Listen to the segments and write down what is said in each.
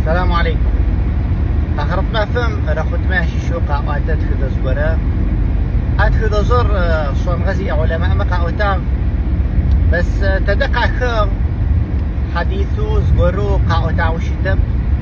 السلام عليكم. أخرت ما فهم رخت ماشي شو قاعدت خذ زورا أدخل زور صون غزي علماء مقاوتا بس تدقع خير حديثو زورو قاعدة وشتب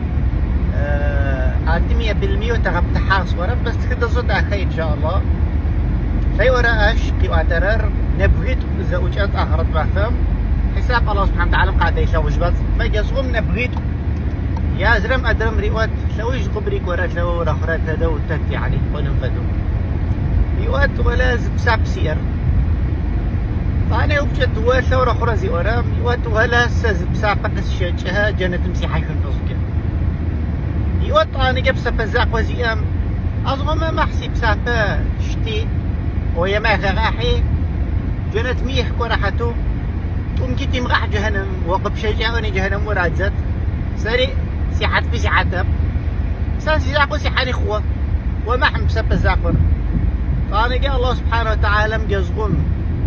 عندي 100% وتغبت حاس ورا بس خذ زود أخي إن شاء الله في ورا أش قواترر نبغيت زوجات أخرت ما فهم حساب الله سبحانه وتعالى قاعد يسوي جبات ما جزهم نبغيت يا زرم أدرم ريوات لويش قبريك ورا لو رخرات هذا وتت يعني ونفدو ريوات ولا بساب سير فأنا وجدت ولا رخرة زي ورا ريوات ولا سز بساب قدس شجها جنة مسيحة ينفذك ريوات أنا جب سب زاق وزيام أظن ما حسي بساب شتي ويا ما غاحي جنة ميح كراحته تقوم جيتي مغاح جهنم وقف شجاوني جهنم ورادزت سري سيحات بسيحاتب سان سيزاقو سيحاني خوا وما حم بسب الزاقر قال جاء الله سبحانه وتعالى مجزغم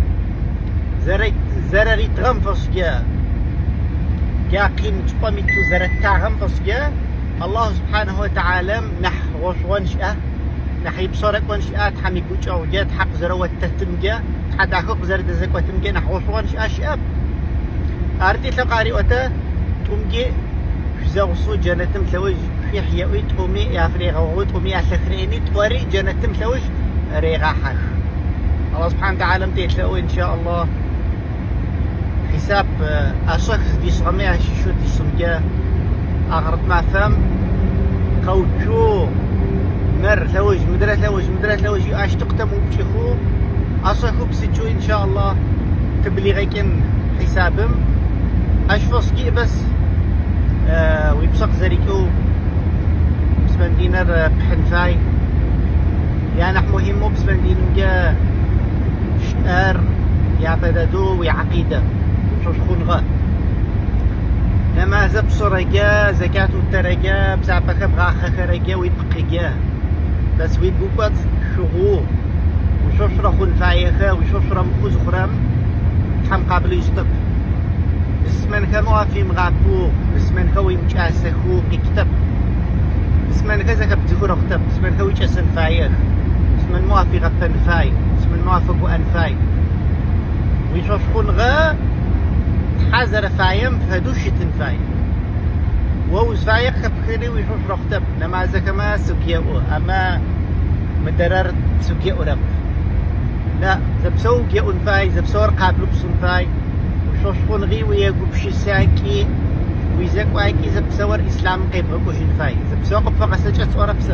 زرري تغنفص جاء قيم تقوميتو زرتا غنفص جاء الله سبحانه وتعالى نح وشوانشأه نح يبصرك وانشأه تحمي كوشا وجاء تحق زروة تتمجا حتى أخوك زرد زكوة تمجا نح وشوانشأه شأب أردي تقاري وتا تمجي زوصو جنتم ثوج في حيوي تقومي يا فريغة وتقومي يا سخريني توري جنتم ثوج ريغا حخ الله سبحانه وتعالى متيتلوي إن شاء الله حساب أشخص دي صغمي شو دي صمجا أغرب ما فهم قوتشو مر ثوج مدرة ثوج أش تقتمو بشيخو أصخو بسجو إن شاء الله تبليغيكن حسابهم أشفص جي بس ويبصق زريكو بسمندينر بحنفاي يعني نحن مهمو بسمندين جا شعر يا بددو ويعقيدة وشوش خنغة نما زبصر جا زكاة الترجا بسعبك بغاخة خرجا ويبقى جا بس ويبقى شغو وشوش رخون فايخة وشوش رمخوز خرم تحم قابل يشطب بسمن كموا في مغابو بسمن خوي مجاسخو كتب بسمن كذا كبتزهور اختب بسمن خوي جسن فايخ بسمن موافي غفن فاي بسمن موافق وانفاي ويشوش خنغا حازر فايم فهدوش تنفاي ووز فايخ كبخيري ويشوش رختب لما زكما سكيئو اما مدرر سكيئو رب لا زبسو كيئو نفاي زبسو رقابلو بسن فاي وشوش خنغي ويقوب شساكي ويزاكواكي زبسور إسلام قيبغوش الفاي زبسور قبفا قسجت وربسا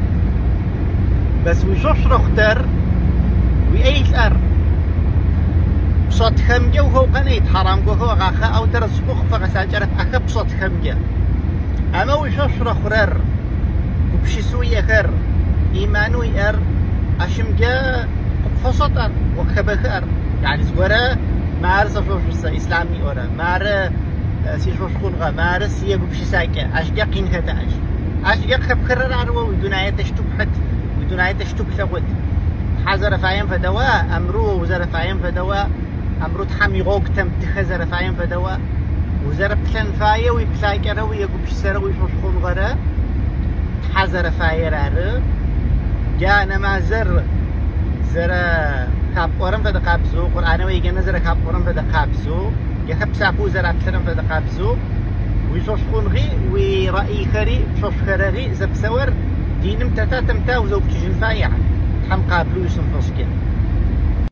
بس وشوش رختر ويأي الأر بصوت خمجة وهو قنيت حرام وهو غاخا أو درس قفا قسجرت أخا بصوت خمجة أما وشوش رخرر وبشسوية خر إيمانو يأر أشمجة قبفا صوتر وخبخر يعني زورا مارس شوش إسلامي أورا مار سيشوش خنغا مارس يجوب شسايكة أشجع هتاش أشجع خبخرر عروة ودناية تشتوب حد ودناية تشتوب ثقود حزر فايم فدواء أمرو وزر فايم فدواء أمرو تحمي غوك تم تخزر فايم فدواء وزر بلن فاية ويبسايكة رو يجوب شسر ويشوش خنغا حزر فاير عرو جاء ما زر خاب قرن فدا قابزو قرآن ويجنا زر خاب قرن فدا قابزو يخب سابو زر أبترن فدا قابزو ويشوش خنغي ورأي خري شوش خرري زبسور دينم تتا تمتا وزوج جنفاي يعني حم قابلو يسنفسك